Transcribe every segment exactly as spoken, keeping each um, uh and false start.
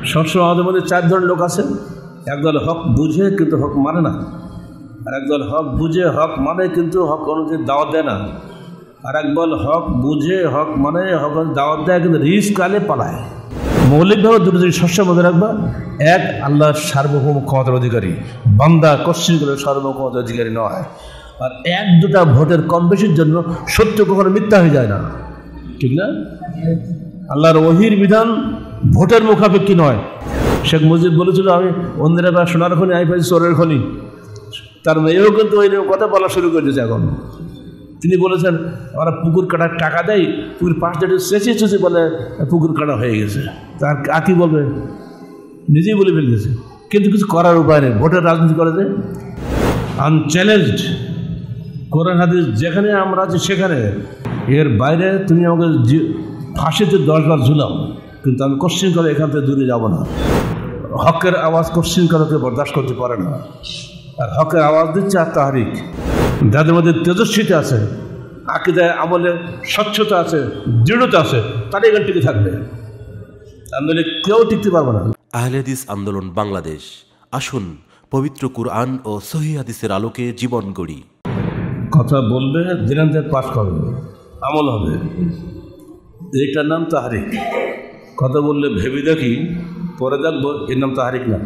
সবসময় আমাদের মধ্যে চার ধরনের লোক আছে। একদল হক বুঝে কিন্তু হক মানে না, আর একদল হক বুঝে হক মানে কিন্তু হক অনুযায়ী দাওয়াত দেয় না, আর একদল হক বুঝে হক মানে হক দাওয়াত দেয় কিন্তু রিস্ক কালে পালায়। মৌলিকভাবে দুটো জিনিস সবসময় মনে রাখবা, এক আল্লাহর সার্বভৌম ক্ষমতার অধিকারী, বান্দা কশ্চিন করে সার্বভৌম ক্ষমতার অধিকারী নয়। আর এক দুটা ভোটের কম বেশির জন্য সত্য কখনো মিথ্যা হয়ে যায় না, ঠিক না? আল্লাহর ওহির বিধান ভোটের মুখাপেক্ষী নয়। শেখ মুজিব বলেছিল আমি অন্যের এবার সোনার খনি, আমি পাইছি চোরের খনি। তার মেয়েও কিন্তু ওই কথা বলা শুরু করেছে এখন। তিনি বলেছেন আমরা পুকুর কাটার টাকা দেয়, পুকুর পাশ দিয়ে চেঁচিয়ে চেঁচে বলে পুকুর কাটা হয়ে গেছে। তার কাকি বলবে, নিজেই বলে ফেলতেছে, কিন্তু কিছু করার উপায় নেই। ভোটের রাজনীতি করে যে আনচ্যালেঞ্জড কোরআন হাদিস যেখানে আমরা আছি সেখানে, এর বাইরে তুমি আমাকে ফাঁসিতে দশবার ঝুলাও, কিন্তু আমি কোশ্চিন করে এখান থেকে দূরে যাব না। হকের আওয়াজ কোশ্চিন করাকে বরদাস্ত করতে পারে না। আর হকের আওয়াজ দিচ্ছে আর তাহরিক, যাদের মধ্যে তেজস্বিতা আছে, আকীদায় আমলে স্বচ্ছতা আছে, দৃঢ়তা আছে, তারা এখান টিকে থাকবে, আন্দোলনে কেউ টিকতে পারবে না। আহলে হাদিস আন্দোলন বাংলাদেশ, আসুন পবিত্র কুরআন ও সহিহ হাদিসের আলোকে জীবন গড়ি। কথা বলবে, দিনান্তে পাঠ করবে, আমল হবে, এইটার নাম তাহরিক। কথা বললে ভেবে দেখি, পরে দেখবো এর নাম তাহরিক না।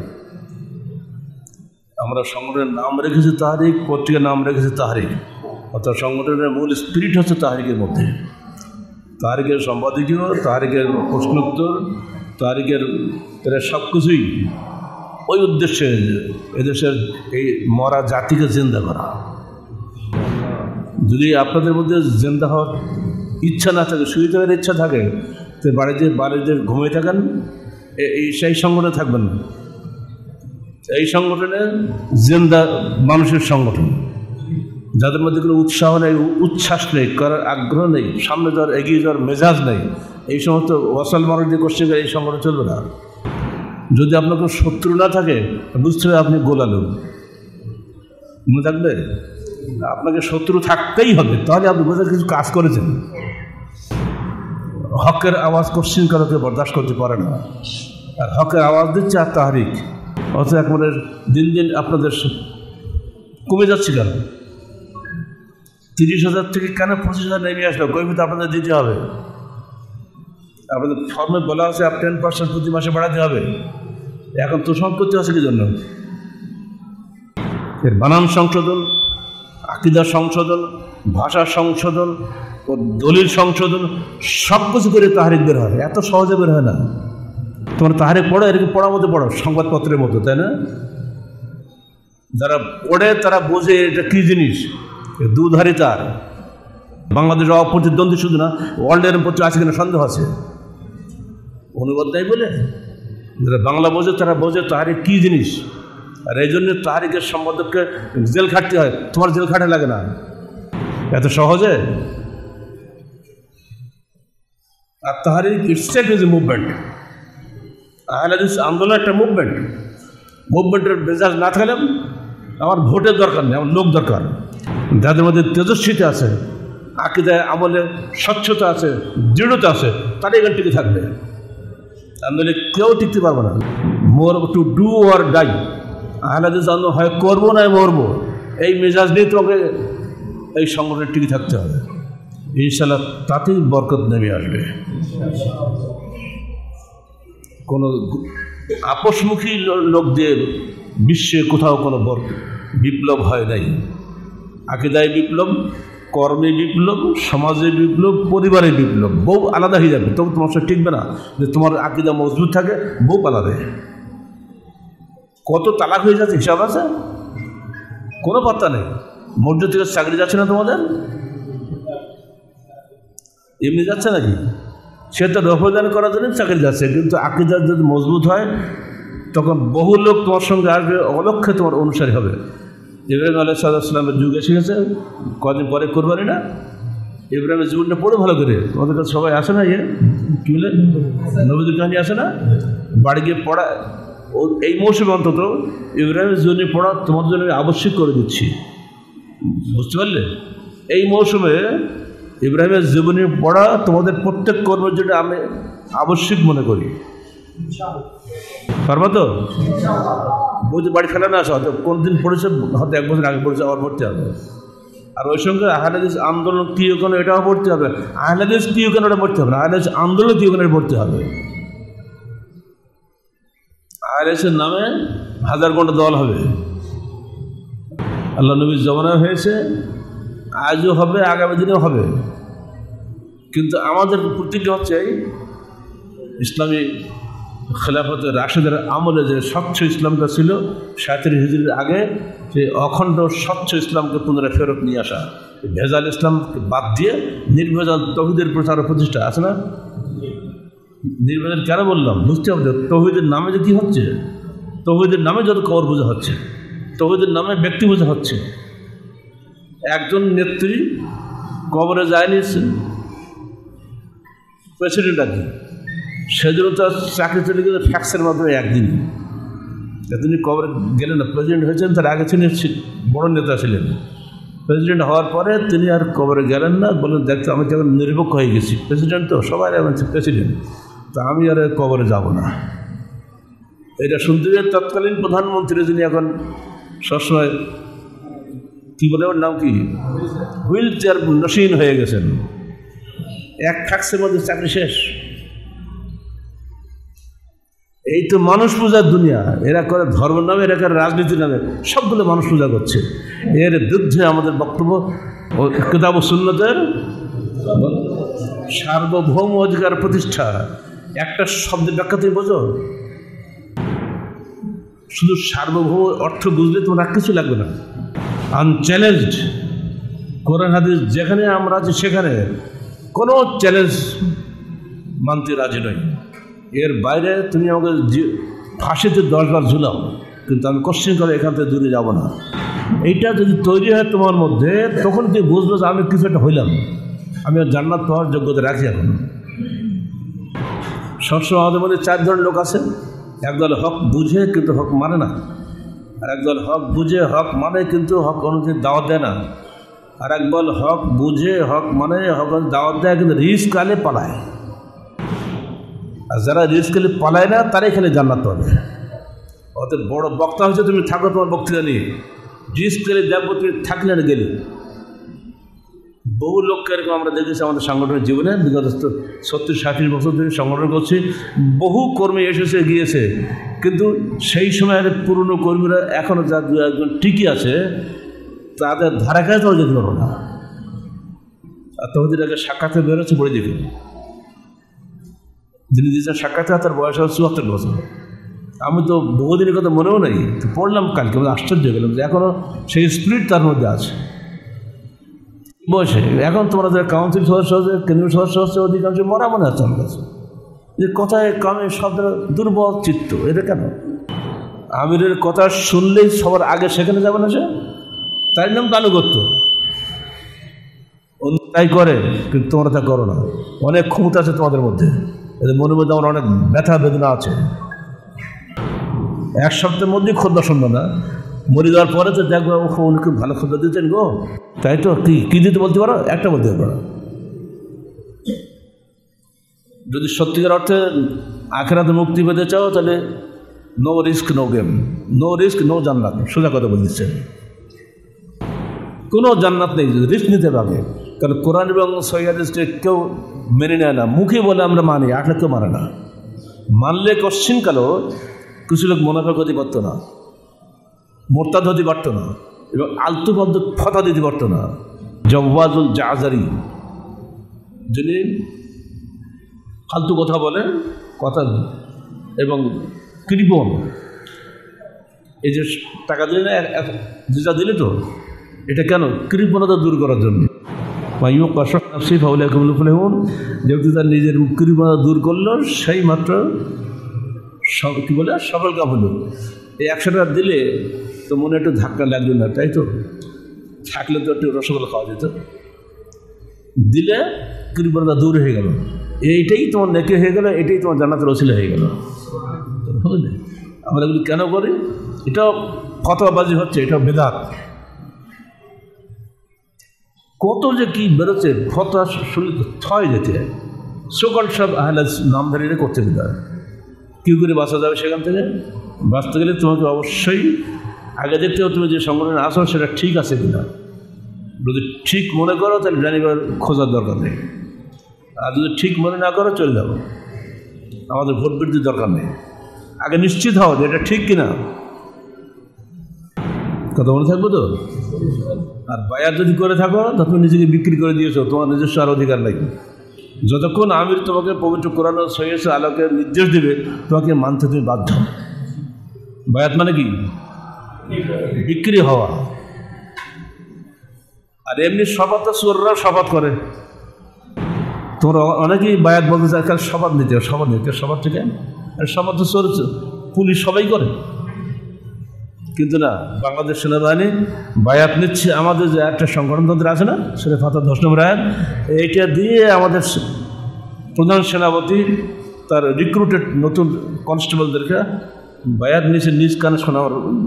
আমরা সংগঠনের নাম রেখেছি তাহরিক, পত্রিকার নাম রেখেছি তাহরিক, অর্থাৎ সংগঠনের মূল স্পিরিট হচ্ছে তাহরিকের মধ্যে। তাহরিকের সম্পাদকীয়, তাহরিকের প্রশ্নোত্তর, তাহরিকের তারা সব কিছুই ওই উদ্দেশ্যে এদেশের এই মরা জাতিকে জিন্দা করা। যদি আপনাদের মধ্যে জিন্দা হওয়ার ইচ্ছা না থাকে, শুয়ে থাকার ইচ্ছা থাকে, তো বাড়িতে বাড়িতে ঘুমিয়ে থাকেন, এই সেই সংগঠনে থাকবেন না। এই সংগঠনে জিন্দা মানুষের সংগঠন, যাদের মধ্যে কোনো উৎসাহ নেই, উচ্ছ্বাস নেই, করার আগ্রহ নেই, সামনে যাওয়ার এগিয়ে যাওয়ার মেজাজ নেই, এই সমস্ত ওয়াসাল মানুষ দিয়ে করছে, এই সংগঠন চলবে না। যদি আপনার কোনো শত্রু না থাকে, বুঝতে হবে আপনি গোলালু, মনে থাকবে আপনাকে শত্রু থাকতেই হবে, তাহলে আপনি বোঝার কিছু কাজ করেছেন। হকের আওয়াজ কোশ্চিন করাকে বরদাস্ত করতে পারে না, আর হকের আওয়াজ দিচ্ছে আর তাহরিক। অর্থাৎ একবারে দিন দিন আপনাদের কমে যাচ্ছে কেন? তিরিশ হাজার থেকে কেন পঁচিশ হাজার নেমে আসলো? কৈফিয়ত আপনাদের দিতে হবে। আপনাদের ফর্মে বলা আছে আপ টেন পার্সেন্ট প্রতি মাসে বাড়াতে হবে। এখন তো সম্পত্তি আছে কি জন্য? এর বানান সংশোধন, আকীদা সংশোধন, ভাষা সংশোধন ও দলিল সংশোধন সব কিছু করে তাহরিক বের হয়। এত সহজে বের হয় না। তোমরা তাহরিক পড়ো, এরকম পড়ার মতো পড়ো, সংবাদপত্রের মতো, তাই না? যারা পড়ে তারা বোঝে এটা কী জিনিস। দুধারী তার বাংলাদেশের অপ্রতিদ্বন্দ্বী শুধু না, ওয়ার্ল্ডের পত্র আছে কিনা সন্দেহ আছে। অনুবাদ দেয় বলে যারা বাংলা বোঝে তারা বোঝে তাহরিক কী জিনিস। আর এই জন্য তাহরিকের সম্পাদককে জেল খাটতে হয়। তোমার জেল খাটা লাগে না এত সহজে। আর তাহরিক itself is a movement. Ahle Hadith আন্দোলন একটা মুভমেন্ট। মুভমেন্টের মেজাজ না থাকলে আমার ভোটের দরকার নেই, আমার লোক দরকার, যাদের মধ্যে তেজস্বিতা আছে, আকীদায় আমলে স্বচ্ছতা আছে, দৃঢ়তা আছে, তারা এখান টিকে থাকবে, আন্দোলনে কেউ টিকতে পারবে না। More to do or die. Ahle Hadith আন্দোলন হয় করবো না মরবো, এই মেজাজ নিয়ে তোমাকে এই সংগঠনে টিকে থাকতে হবে। ইনশাআল্লাহ তাতেই বরকত নেমে আসবে। কোনো আপোষমুখী লোক দিয়ে বিশ্বে কোথাও কোনো বিপ্লব হয় নাই। আকীদায় বিপ্লব, কর্মে বিপ্লব, সমাজে বিপ্লব, পরিবারে বিপ্লব, বউ আলাদা হয়ে যাবে। তবু তোমার সাথে টিকবে না। যে তোমার আকীদা মজবুত থাকে, বউ পালাবে। কত তালাক হয়ে যাচ্ছে হিসাব আছে? কোনো পাত্তা নেই। মসজিদ থেকে চাকরি যাচ্ছে না তোমাদের? এমনি যাচ্ছে নাকি? সে তো রফদান করার জন্য চাকরি যাচ্ছে, কিন্তু আকীদা যদি মজবুত হয় তখন বহু লোক তোমার সঙ্গে আসবে, অলক্ষ্যে তোমার অনুসারী হবে। ইব্রাহিম আলাইহিসসালামের যুগ এসে গেছে, কদিন পরে কোরবানি না? ইব্রাহিমের জীবনটা পড়ে ভালো করে, তোমাদের কাছে সবাই আসে না? ইয়ে কী বলে নবীদের কাহিনী আসে না? বাড়ি গিয়ে পড়া, ও এই মৌসুমে অন্তত ইব্রাহিমের জন্য পড়া তোমার জন্য আমি আবশ্যক করে দিচ্ছি, বুঝতে পারলে? এই মৌসুমে ইব্রাহিমের জীবনী পড়া তোমাদের প্রত্যেক কর্মের জন্য আমি আবশ্যক মনে করি। পারবো তো? বলছি বাড়ি ফেলে না আসা, হয়তো কোন দিন পড়েছে, হয়তো এক বছর আগে পড়েছে, আবার পড়তে হবে। আর ওই সঙ্গে আহলে হাদিস আন্দোলন কী কেন এটাও পড়তে হবে, আহলে হাদিস কী কেন ওটা পড়তে হবে না, আহলে হাদিস আন্দোলন কী কেন পড়তে হবে। আহলে হাদিসের নামে হাজার ঘন্টা দল হবে, আল্লাহ নবীর জমানায় হয়েছে, আজও হবে, আগামী দিনেও হবে। কিন্তু আমাদের প্রতিজ্ঞা হচ্ছে এই ইসলামী খেলাফতের রাশেদের আমলে যে স্বচ্ছ ইসলামটা ছিল সাঁত্রিশ হিজরির আগে, সেই অখণ্ড স্বচ্ছ ইসলামকে পুনরায় ফেরত নিয়ে আসা, ভেজাল ইসলামকে বাদ দিয়ে নির্ভেজাল তৌহিদের প্রচার ও প্রতিষ্ঠা আছে না। নির্ভেজাল কেন বললাম বুঝতে হবে, তৌহিদের নামে যে কী হচ্ছে, তৌহিদের নামে যত কবর বোঝা হচ্ছে, তৌহিদের নামে ব্যক্তি বোঝা হচ্ছে। একজন নেত্রী কবরে যায়নি, প্রেসিডেন্ট আর কি, সেজন্য তার চাকরি চলে গেলে ফ্যাক্সের মাধ্যমে একদিন তিনি কবরে গেলেন না। প্রেসিডেন্ট হয়েছেন, তার আগে তিনি বড় নেতা ছিলেন, প্রেসিডেন্ট হওয়ার পরে তিনি আর কবরে গেলেন না, বললেন দেখতো আমি যখন নিরপেক্ষ হয়ে গেছি, প্রেসিডেন্ট তো সবাই প্রেসিডেন্ট, তা আমি আর কবরে যাব না। এটা শুনতে গিয়ে তৎকালীন প্রধানমন্ত্রী, যিনি এখন সবসময় কী বলে, ওর নাম কি, হুইল চেয়ার নসীন হয়ে গেছেন, এক ফ্যাক্সের মধ্যে চাকরি শেষ। এই তো মানুষ পূজার দুনিয়া, এরা করে ধর্মের নামে, এরা করে রাজনীতির নামে, সবগুলো মানুষ পূজা করছে। এর বিরুদ্ধে আমাদের বক্তব্য, ও কিতাব ও সুন্নতের সার্বভৌম অধিকার প্রতিষ্ঠা। একটা শব্দের ব্যাখ্যা তুমি বোঝো, শুধু সার্বভৌম অর্থ বুঝলে তোমার আর কিছু লাগবে না। আনচ্যালেঞ্জড কোরআন হাদিস যেখানে আমরা আছি সেখানে কোনো চ্যালেঞ্জ মানতে রাজি নয়। এর বাইরে তুমি আমাকে ফাঁসিতে দশবার ঝুলাও, কিন্তু আমি কোশ্চেন করে এখান থেকে দূরে যাব না। এইটা যদি তৈরি হয় তোমার মধ্যে, তখন তুমি বুঝবে যে আমি কিছু একটা হইলাম, আমি আর জান্নাত পাওয়ার যোগ্যতা রাখি। এখন সবসময় আমাদের মধ্যে চার ধরনের লোক আছে, একদল হক বুঝে কিন্তু হক মানে না, আর একদল হক বুঝে হক মানে কিন্তু হক অনুযায়ী দাওয়াত দেয় না, আর একদল হক বুঝে হক মানে হক দাওয়াত দেয় কিন্তু রিস্ক আলে পালায়। আর যারা রিস্ক আলে পালায় না, তারাই খালি জান্নাত পাবে। অর্থাৎ বড় বক্তা হচ্ছে তুমি থাকো তোমার বক্তৃতা নিয়ে, রিস্ক আলে দেখবো তুমি থাকলে না গেলে। বহু লোককে এরকম আমরা দেখেছি আমাদের সংগঠনের জীবনে, বিগত সত্তর ষাট বছর ধরে সংগঠন করছি, বহু কর্মী এসেছে গিয়েছে, কিন্তু সেই সময়ের পুরনো কর্মীরা এখনও যা দু একজন ঠিকই আছে, তাদের ধারা কাছেও যেতে পারবো না। আর তহদির আগে সাক্ষাতে বেরোচ্ছে পড়ে দেখি, যিনি দিয়েছেন সাক্ষাতে তার বয়স হল চুয়াত্তর বছর। আমি তো বহুদিনের কথা মনেও নেই, তো পড়লাম কালকে, আমি আশ্চর্য গেলাম যে এখনও সেই স্পিরিট তার মধ্যে আছে বসে। এখন তোমরা যারা কাউন্সিল সদস্য হচ্ছে, কেন্দ্রীয় সদস্য হচ্ছে, অধিকাংশ মরা মনে হচ্ছে আমার কাছে, যে কথায় কামে শব্দ দুর্বল চিত্ত। এটা কেন? আমিরের কথা শুনলেই সবার আগে সেখানে যাবে না, সে তাই নাম আনুগত্য। অন্য তাই করে, কিন্তু তোমরা তা করো না। অনেক ক্ষমতা আছে তোমাদের মধ্যে, এদের মনের মধ্যে আমার অনেক ব্যথা বেদনা আছে। এক সপ্তাহের মধ্যেই খোদ্দা শুনবো না, মরে যাওয়ার পরে তো দেখবো ও উনি খুব ভালো খোদ্দা দিতেন গো, তাই তো কি কী দিতে বলতে পারো? একটা বলতে পারো। যদি সত্যিকার অর্থে আখেরাতে মুক্তি পেতে চাও, তাহলে no risk no game, no risk no জান্নাত। সোজা কথা বলে দিচ্ছেন, কোনো জান্নাত নেই যদি রিস্ক নিতে পারে। কারণ কোরআন এবং সহিহ হাদিসকে কেউ মেনে নেয় না, মুখে বলে আমরা মানি, আসলে কেউ মানে না। মানলে কোশ্চিন কালো কিছু লোক মুনাফিক হতে পারতো না, মোরতাদ হতে পারতো না, এবং আলতু ফালতু ফতা দিতে পারতো না। জওয়াজুল জাজারি, যিনি ফালতু কথা বলে, কথা এবং কৃপণ, এই যে টাকা দিলে না, যেটা দিলে তো এটা কেন? কৃপণতা দূর করার জন্য। যেহেতু তার নিজের কৃপণতা দূর করলো, সেই মাত্র সব কী বলে সফল কাম হলো। এই একশো টাকা দিলে তো মনে একটু ধাক্কা লাগলো না, তাই তো? থাকলে তো একটু রসগোল্লা খাওয়া যেত। দিলে কৃপণতা দূর হয়ে গেল, এইটাই তোমার নেকি হয়ে গেল, এটাই তোমার জান্নাতের ওসিলা হয়ে গেল। বুঝলে আমরা এগুলি কেন করি? এটাও ফতোয়াবাজি হচ্ছে, এটাও বেদাত। কত যে কি বেরোচ্ছে ফতোয়া শুনলে থয় যেতে হয়। সকল সব আহলে নামধারীরা করতে দেয়, কী করে বাঁচা যাবে সেখান থেকে? বাঁচতে গেলে তোমাকে অবশ্যই আগে দেখতে হবে তুমি যে সংগঠনে আসো সেটা ঠিক আছে কিনা। যদি ঠিক মনে করো তাহলে জানিবার খোঁজার দরকার নেই, আর যদি ঠিক মনে না করো চলে যাবো, আমাদের ভোট বৃদ্ধির দরকার নেই। আগে নিশ্চিত হও যে এটা ঠিক কিনা, কথা মনে থাকবো তো। আর বায়াত যদি করে থাকো তা তুমি নিজেকে বিক্রি করে দিয়েছো, তোমার নিজস্ব আর অধিকার নাই। যতক্ষণ আমির তোমাকে পবিত্র কোরআন ও সহিহ আলোকে নির্দেশ দেবে তোমাকে মানতে তুমি বাধ্য। বায়াত মানে কি? বিক্রি হওয়া। আর এমনি শপথ তো চোররাও শপথ করে। তোমরা অনেকেই বায়াত বলতে চায় কাল শপথ নিতে, শপথ নিতে শপথ থেকে আর শপথ তো চোর পুলিশ সবাই করে, কিন্তু না, বাংলাদেশ সেনাবাহিনী বায়াত নিচ্ছে আমাদের যে একটা সংগঠনতন্ত্র আছে না, সেটা ফাতা দশ নম্বর আয়াত, এইটা দিয়ে আমাদের প্রধান সেনাপতি তার রিক্রুটেড নতুন কনস্টেবলদেরকে বায়াত নিয়েছে নিজ কানে শোনা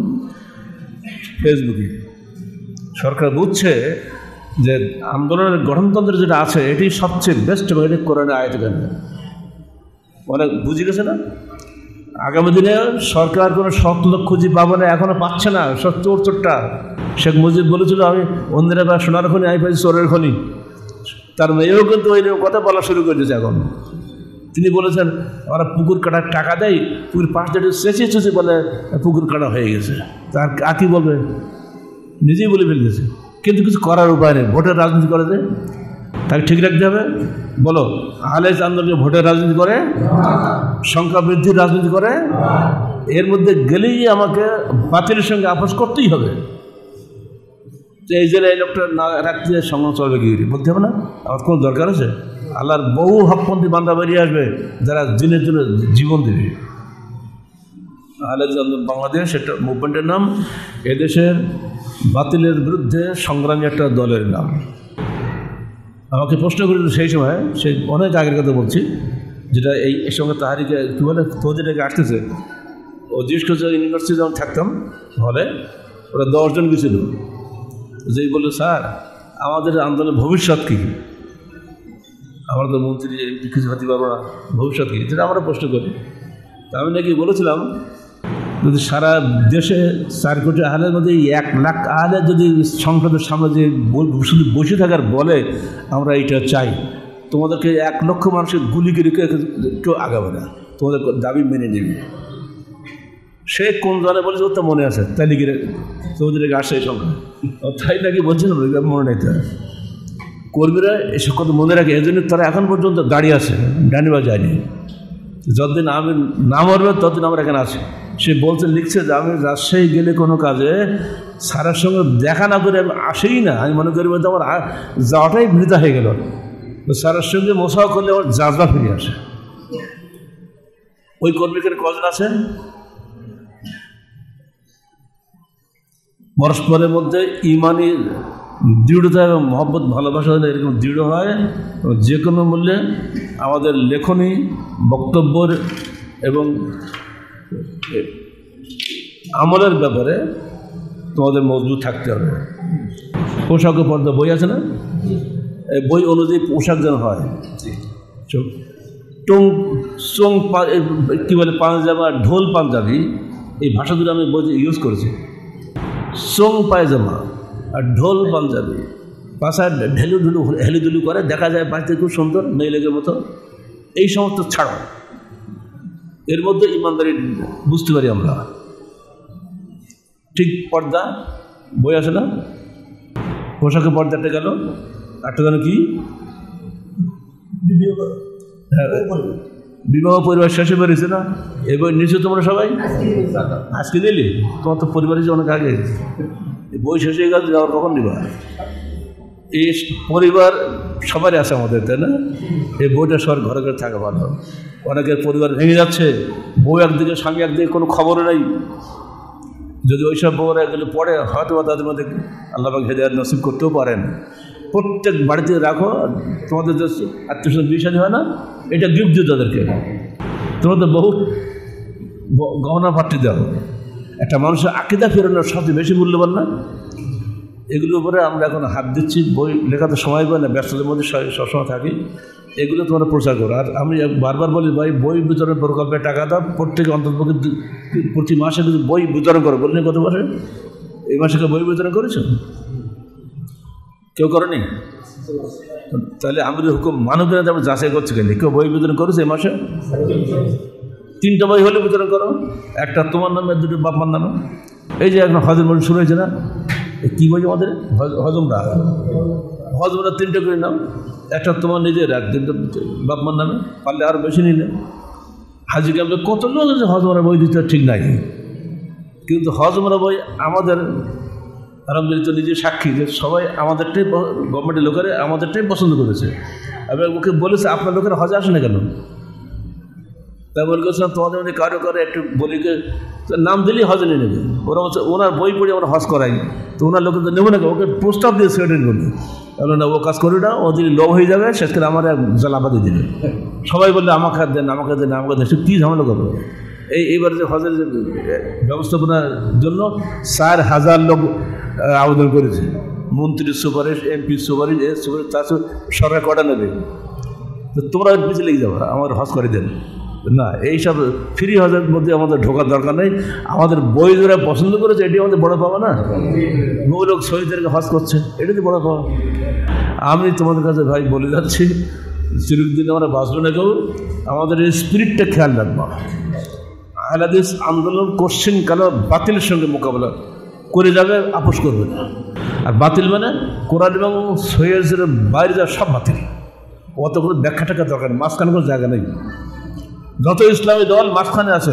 ফেসবুকে। সরকার বুঝছে যে আন্দোলনের গঠনতন্ত্র যেটা আছে এটি সবচেয়ে বেস্ট এবং এটি কোরআনের আয়াত কেন অনেক বুঝে গেছে না। আগামী দিনে সরকার কোনো সৎ লোক খুঁজে পাবে না, এখনও পাচ্ছে না, সব চোর চোরটা। শেখ মুজিব বলেছিল আমি অন্যের বা সোনার খনি, আমি পাইছি চোরের খনি। তার মেয়েও কিন্তু ওই কথা বলা শুরু করেছে এখন। তিনি বলেছেন ওরা পুকুর কাটার টাকা দেয়, পুকুর পাশ দিয়ে চেঁচিয়ে চেঁচিয়ে বলে পুকুর কাটা হয়ে গেছে। তার আঁকি বলবে, নিজেই বলে ফেলতেছে, কিন্তু কিছু করার উপায় নেই। ভোটের রাজনীতি করে দেয়, তাকে ঠিক রাখতে হবে। বলো, আহলে আন্দোলন ভোটের রাজনীতি করে, সংখ্যা বৃদ্ধির রাজনীতি করে, এর মধ্যে গেলেই আমাকে বাতিলের সঙ্গে আপোষ করতেই হবে। তো এই জন্য এই লোকটা না রাখতে সংগ্রাম চলবে কি বলতে হবে না? আমার কোনো দরকার আছে? আল্লাহর বহু হকপন্থী বান্দা বেরিয়ে আসবে যারা দিনের জন্য জীবন দেবে। আহলে আন্দোলন বাংলাদেশ একটা মুভমেন্টের নাম, এদেশের বাতিলের বিরুদ্ধে সংগ্রামী একটা দলের নাম। আমাকে প্রশ্ন করেছিল সেই সময়, সেই অনেক আগের কথা বলছি, যেটা এই এর সঙ্গে তাহারিকে কী বলে তৌহিদকে আসতেছে। ও জিজ্ঞেস করছে ইউনিভার্সিটি যখন থাকতাম হলে, ওরা দশজন গেছিল, যেই বললো স্যার আমাদের আন্দোলনের ভবিষ্যৎ কী? আমরা তো মন্ত্রী কিছু হতে পারবো না, ভবিষ্যৎ কী? যেটা আমরা প্রশ্ন করি। তা আমি নাকি বলেছিলাম যদি সারা দেশে চার কোটি আহলের মধ্যে এক লাখ আহলে যদি সংসদের সামনে যে শুধু বসে থাকার বলে আমরা এইটা চাই, তোমাদেরকে এক লক্ষ মানুষের গুলি করে কেউ আগাবে না, তোমাদের দাবি মেনে নেবে। সে কোন জনে বলেছে ওর তো মনে আছে, তাই লিখে তোমাদের আসে এই সংখ্যা, তাই নাকি বলছে না মনে নিতে হয়। কর্মীরা এসব কথা মনে রাখে, এই জন্য তারা এখন পর্যন্ত দাঁড়িয়ে আছে, ডানিবা যায়নি। যতদিন আমি না মরবে ততদিন আমরা এখানে আছি। সে বলছে, লিখছে যে আমি রাজশাহী গেলে কোনো কাজে স্যারের সঙ্গে দেখা না করে আমি আসেই না, আমি মনে করি বলতে আমার যাওয়াটাই বৃথা হয়ে গেল। তো স্যারের সঙ্গে মোসাফা করলে আমার জাজবা ফিরে আসে। ওই কর্মীদের কজন আছে? পরস্পরের মধ্যে ইমানি দৃঢ়তা এবং মহব্বত ভালোবাসা এরকম দৃঢ় হয়, যে কোনো মূল্যে আমাদের লেখনী বক্তব্যের এবং আমলের ব্যাপারে তোমাদের মজবুত থাকতে হবে। পোশাক পর্দা বই আছে না, এই বই অনুযায়ী পোশাক যেন হয়। টং চং কী বলে পাঞ্জাবা, ঢোল পাঞ্জাবি, এই ভাষা দুটো আমি বই ইউজ করেছি। চং পায়জামা আর ঢোল পাঞ্জাবি, পাশায় ঢেলু ঢুলু হেলুদুলু করে, দেখা যায় বাড়িতে খুব সুন্দর মেয়েলেগের মতো, এই সমস্ত ছাড়ো। এর মধ্যে ইমানদারি বুঝতে পারি আমরা। ঠিক পর্দা বই আছে না, পোশাকে পর্দাটা গেল, একটা যেন কি বিবাহ পরিবার শেষে বেরিয়েছে না, এই বই নিশ্চয় তোমরা সবাই আজকে দিলি, তোমার তো পরিবারের অনেক আগে বই শেষ হয়ে গেছে, যাওয়ার কখন দিবা? এই পরিবার সবারই আছে আমাদের, তাই না? এই বইটা সবার ঘরে ঘরে থাকা ভালো। অনেকের পরিবার ভেঙে যাচ্ছে, বউ একদিকে স্বামী একদিকে, কোনো খবরও নেই। যদি ওইসব বউরা এগুলো পড়ে হয়তো বা তাদের মধ্যে আল্লাহ পাক হেদায়েত নসিব করতেও পারেন। প্রত্যেক বাড়িতে রাখো, তোমাদের যে আত্মীয় স্বজন বিয়ে শাদী হয় না, এটা গিফট দিও তাদেরকে। তোমাদের বহু গহনা পাত্রী দাও। একটা মানুষের আকীদা ফেরানোর সবচেয়ে বেশি মূল্যবান না? এগুলোর উপরে আমরা এখন হাত দিচ্ছি, বই লেখাতে সময় পাই না, ব্যস্ততার মধ্যে সবসময় থাকি। এগুলো তোমরা প্রচার করো। আর আমি বারবার বলি ভাই, বই বিতরণ প্রকল্পে টাকা দাও, প্রত্যেকে অন্তর্পক্ষে প্রতি মাসে কিন্তু বই বিতরণ করো। বললেন কত মাসে? এই মাসে কেউ বই বিতরণ করেছো? কেউ করেনি? তাহলে আমাদের হুকুম মানব না, আমরা যাচাই করছি কেন? কেউ বই বিতরণ করেছে এই মাসে? তিনটা বই হলে বিতরণ করো, একটা তোমার নামে, দুটো বাপমার নামে। এই যে এখন হজম বই শুরু হয়েছে না, কী বই আমাদের হজমরা, হজমরা তিনটে করে নাও, একটা তোমার নিজের, এক তিনটা বাপমার নামে, পারলে আরও বেশি নিলে। হাজি ক্যাম্পে কত লোক আছে হজমরা বই দিতে ঠিক নাই, কিন্তু হজমরা বই আমাদের আলহামদুলিল্লাহ নিজে সাক্ষী যে সবাই আমাদেরটাই, গভর্নমেন্টের লোকেরা আমাদেরটাই পছন্দ করেছে। আমি ওকে বলেছে আপনার লোকেরা হজে আসে না কেন? তাই বলে গেছিলাম তোমাদের মধ্যে কারো কারো একটু বলিকে নাম দিলেই হজে নিয়ে নেবে। ওরা হচ্ছে ওনার বই পড়ে আমরা হজ করাই, তো ওনার লোকের তো নেবো না, ওকে প্রস্তাব দিয়ে সেটেল করবে। বলো না, ও কাজ করি না, ও যদি লোভ হয়ে যাবে শেষ করে আমার জ্বালাবাদি দিবে। সবাই বললে আমাকে দেন, আমাকে দেন, আমাকে দেন, সে কী ঝামেলা করবো? এই এইবার যে হজের ব্যবস্থাপনার জন্য চার হাজার লোক আবেদন করেছে, মন্ত্রীর সুপারিশ, এমপির সুপারিশ, এর সুপারিশ, তার সরকার কটা নেবে, তো তোমরা পিছিয়ে লেগে যাবো, আমার হজ করে দেন না। এইসব ফ্রি হজের মধ্যে আমাদের ঢোকার দরকার নেই। আমাদের বই যারা পছন্দ করেছে এটি আমাদের বড় পাওয়া না। বহু লোক শহীদদেরকে হজ করছে, এটি তো বড় পাওয়া। আমি তোমাদের কাছে ভাই বলে যাচ্ছি, চিরদিন আমরা বাঁচবো না কেউ, আমাদের এই স্পিরিটটা খেয়াল রাখবো। আহলে হাদিস আন্দোলন কোশ্চিন কালো বাতিলের সঙ্গে মোকাবেলা করে যাবে, আপোষ করবে না। আর বাতিল মানে কোরআন এবং সহিহের বাইরে যাওয়া সব বাতিল, অত কোনো ব্যাখ্যা টাকা দরকার নেই, মাঝখানে কোনো জায়গা নেই। যত ইসলামী দল মাঝখানে আছে,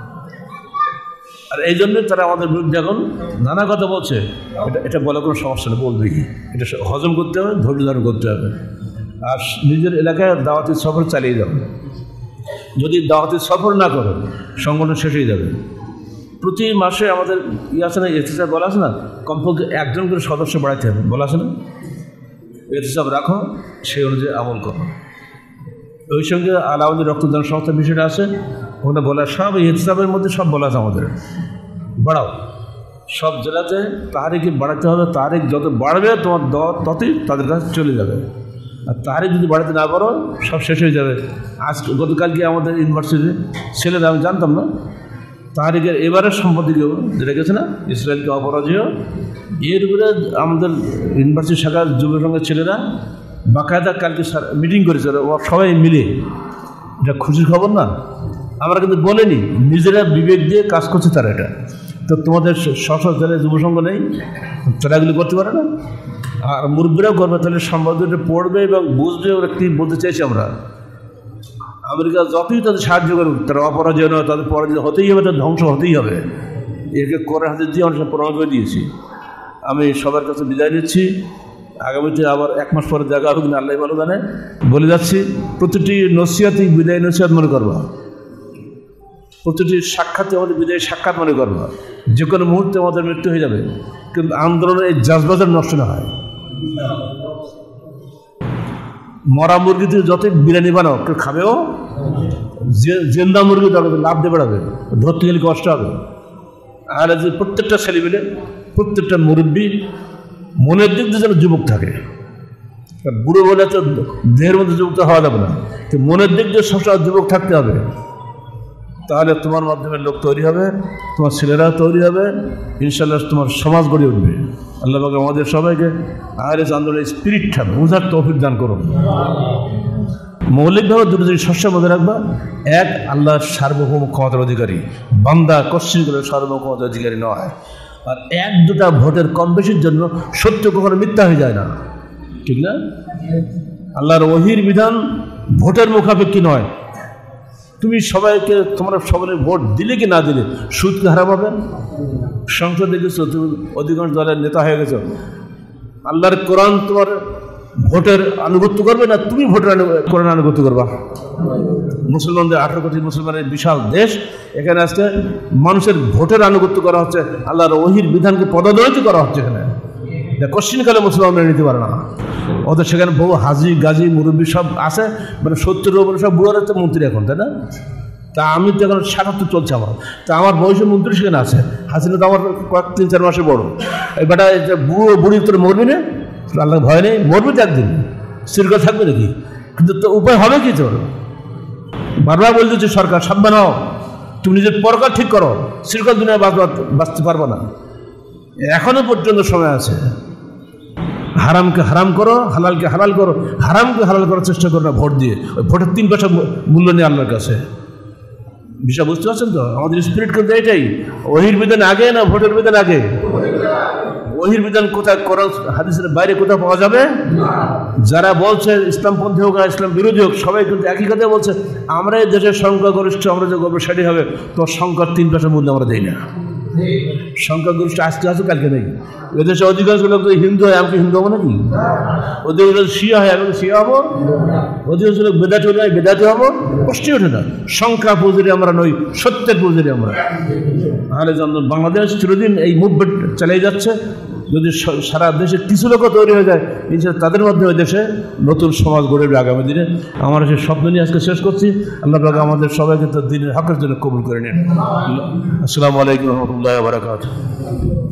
আর এই জন্যই তারা আমাদের বিরুদ্ধে এখন নানা কথা বলছে। এটা এটা বলা কোনো সমস্যা নেই, বলবে কি, এটা হজম করতে হবে, ধৈর্য ধারণ করতে হবে, আর নিজের এলাকায় দাওয়াতি সফর চালিয়ে যাবে। যদি দাওয়াতি সফর না করো, সংগঠন শেষ হয়ে যাবে। প্রতি মাসে আমাদের ইয়ে আছে না, এহতিসাব বলা আছে না, কমপক্ষে একজন করে সদস্য বাড়াইতে হবে, বলা আছে না, এহতিসাব রাখো, সেই অনুযায়ী আমল করো। ওই সঙ্গে আলাউদ্দিন রক্তদান সংস্থার বিষয়টা আছে, ওখানে বলা সব ইহতিসাবের মধ্যে সব বলা আছে আমাদের, বাড়াও। সব জেলাতে তারিখ বাড়াতে হবে, তারিখ যত বাড়বে তোমার দর ততই তাদের কাছে চলে যাবে। আর তারিখ যদি বাড়াতে না পারো সব শেষ হয়ে যাবে। আজ গতকালকে আমাদের ইউনিভার্সিটির ছেলেরা, আমি জানতাম না, তারিখের এবারের সম্পাদকীয় যেটা গেছে না, ইসরায়েলকে অপরাজেয়, এর উপরে আমাদের ইউনিভার্সিটি শাখার যুব সংঘের ছেলেরা বাকায়দা কালকে মিটিং করেছে, সবাই মিলে। এটা খুশির খবর না? আমরা কিন্তু বলিনি, নিজেরা বিবেক দিয়ে কাজ করছে তারা। এটা তো তোমাদের স্ব জেলায় যুব সংঘ নেই, তারা এগুলি করতে পারে না, আর মুরব্বীরাও করবে। তাহলে সম্পাদকটা পড়বে এবং বুঝবে ওরা কী বলতে চাইছি আমরা। আমেরিকা যতই তাদের সাহায্য করুক, তারা অপরাজয় নয়, তাদের পরাজয় হতেই হবে, তাদের ধ্বংস হতেই হবে। একে করে হাতে দিয়ে অনেক প্রমাণ করে দিয়েছি। আমি সবার কাছে বিদায় নিচ্ছি, আগামীতে আবার এক মাস পরে দেখা হবে কিনা আল্লাহ ভালো জানে। বলে যাচ্ছি, প্রতিটি নসিহাতই বিদায় নসিহাত মনে করবা, প্রতিটি সাক্ষাৎই আমাদের বিদায় সাক্ষাৎ মনে করবা। যে কোনো মুহূর্তে আমাদের মৃত্যু হয়ে যাবে, কিন্তু আন্দোলনের এই জাজবাজার নষ্ট না হয়। মরা মুরগিতে যতই বিরিয়ানি বানাও, কেউ খাবেও, জেন্দা মুরগি তাকে লাভ দিয়ে বেড়াবে, ধরতে গেলে কষ্ট হবে। আর যে প্রত্যেকটা ছেলেমেলে, প্রত্যেকটা মুরব্বী মনের দিক দিয়ে যেন যুবক থাকে। বুড়ো বলে তো দেহের মধ্যে যুবক হওয়া যাবে না, তো মনের দিক দিয়ে সবসময় যুবক থাকতে হবে। তাহলে তোমার মাধ্যমে লোক তৈরি হবে, তোমার ছেলেরা তৈরি হবে, ইনশাল্লাহ তোমার সমাজ গড়ে উঠবে। আল্লাহ পাক আমাদের সবাইকে আহলে আন্দোলনের স্পিরিটটা বোঝার তৌফিক দান করুন। মৌলিকভাবে দুটো জিনিস সবসময় মনে রাখবা, এক, আল্লাহর সার্বভৌম ক্ষমতার অধিকারী, বান্দা কশ্চিন করে সার্বভৌম ক্ষমতার অধিকারী নয়। আর এক দুটা ভোটের কম বেশির জন্য সত্য কখনো মিথ্যা হয়ে যায় না, ঠিক না? আল্লাহর ওহির বিধান ভোটের মুখাপেক্ষী নয়। তুমি সবাইকে, তোমরা সবাই ভোট দিলে কি না দিলে, সুদকে হারাম হবে। সংসদে গেছো, তুমি অধিকাংশ দলের নেতা হয়ে গেছো, আল্লাহর কোরআন তোমার ভোটের আনুগত্য করবে না, তুমি ভোটের কোরআন আনুগত্য করবা? মুসলমানদের আঠারো কোটি মুসলমানের বিশাল দেশ, এখানে আজকে মানুষের ভোটের আনুগত্য করা হচ্ছে, আল্লাহর ওহির বিধানকে পদদলিত করা হচ্ছে। এখানে কোশ্চিনকালে মুসলমানরা নিতে পারে না। ওদের সেখানে বহু হাজি গাজি মুরব্বী সব আছে, মানে সত্তর ওপরে সব বুড়ার হচ্ছে মন্ত্রী এখন, তাই না? তা আমি তো এখন সাতাত্তর চলছে আমার, তা আমার বয়সে উনত্রিশ কেন আছে, হাসিনা তো আমার কয়েক তিন চার মাসে বড়। এই বেটা বুড়ো বুড়ি তোর মরবি না, আল্লাহ ভয় নেই, মরবি তো একদিন, শৃঙ্খল থাকবে নাকি? কিন্তু তো উপায় হবে কি তোর? বারবার বলে দিচ্ছে সরকার সাবধান হও, তুমি নিজের পরকাল ঠিক করো, শৃঙ্খল দুনিয়া বাঁচতে পারবো না। এখনো পর্যন্ত সময় আছে। হারামকে হারাম করো, হালালকে হালাল করো, হারামকে হালাল করার চেষ্টা করো না ভোট দিয়ে। ওই ভোটের তিন পয়সা মূল্য নেই আল্লাহর কাছে। বিষয় বুঝতে পারছেন তো? আমাদের স্পিরিট কিন্তু এটাই, ওহির বিধান আগে না ভোটের বিধান আগে? ওহির বিধান কোথায় কোরআন হাদিসের বাইরে কোথাও পাওয়া যাবে? যারা বলছে ইসলামপন্থী হোক আর ইসলাম বিরোধী হোক, সবাই কিন্তু একই কথা বলছে, আমরা এই দেশের সংখ্যাগরিষ্ঠ, আমরা যে গর্ব সেটি হবে, তো সংখ্যার তিন পয়সা মূল্য আমরা দিই না। সংখ্যাগরিষ্ঠ আজকে আছে, কালকে নেই। এদেশে অধিকাংশ লোক যদি হিন্দু হয়, আমি কি হিন্দু হবো নাকি? অধিকাংশ লোক শিয়া হয়, আমি শিয়া হবো? অধিকাংশ লোক বেদাতি হলে আমি বেদাতি হবো? প্রশ্নই ওঠে না। সংখ্যা পুজোরি আমরা নই, সত্যের পুজোরি আমরা। তাহলে বাংলাদেশ চিরদিন এই মুভমেন্ট চালিয়ে যাচ্ছে। যদি সারা দেশে কিছু লোকও তৈরি হয়ে যায়, তাদের মধ্যে ওই দেশে নতুন সমাজ গড়ে উঠবে আগামী দিনে। আমরা সেই স্বপ্ন নিয়ে আজকে শেষ করছি। আল্লাহ পাক আমাদের সবাইকে তো দিনের হকের জন্য কবুল করে নেন। আসসালামু আলাইকুম রহমতুল্লাহি ওয়া বারাকাতুহু।